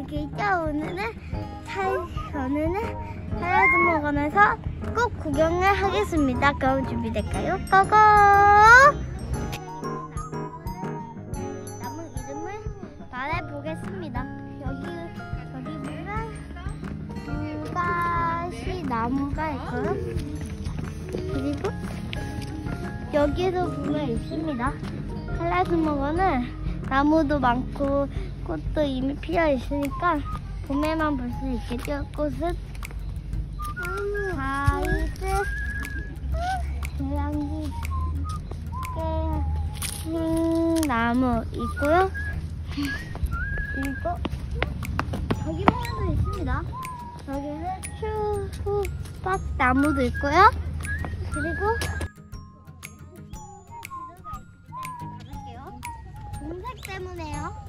여기죠. 오늘은 한라수목원에서 꼭 구경을 하겠습니다. 그럼 준비될까요? 고고! 나무 이름을 말해보겠습니다. 여기 보면 불가시 나무가 있고요. 그리고 여기도 보면 있습니다. 한라수목원은 나무도 많고 꽃도 이미 피어 있으니까 봄에만 볼 수 있겠죠. 꽃은 가이드, 고양이, 나무 있고요. 그리고 저기 보면도 있습니다. 여기는 수박 나무도 있고요. 그리고 공색 때문에요.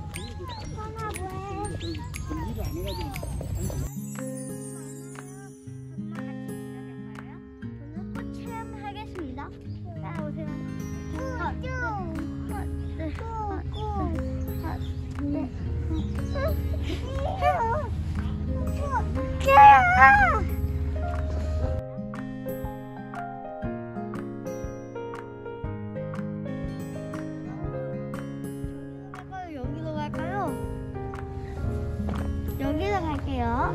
오늘 꽃 체험하겠습니다. 따라오세요. 여기로 갈까요? 여기로 갈게요.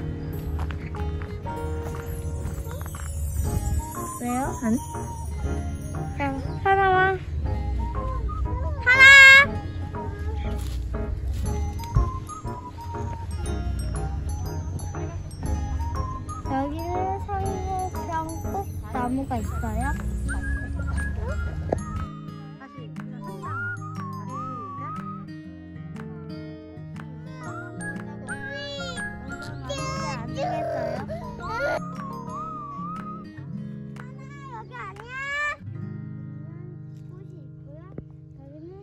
왜요? 그냥 하나만. 여기는 상록병 나무가 있어요. 여기 아니야. 꽃이 있고요. 여기는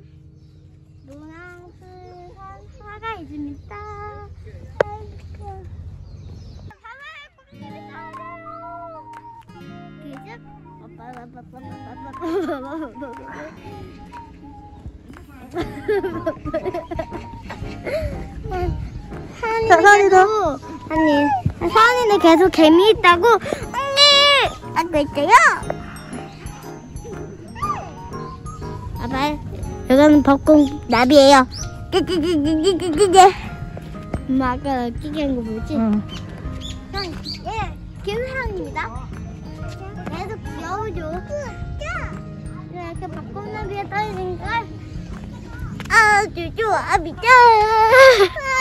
노랑스한 사가 있습니다. 사은이도 계속 개미 있다고 언니 하고 있어요. 봐봐요. 이거는 벚꽃 나비예요. 엄마 아까 끼게 한 거 뭐지? 예, 김사랑입니다. 계속 귀여우죠? 이렇게 벚꽃나비에 떨어지니까 아주 좋아, 미쳐.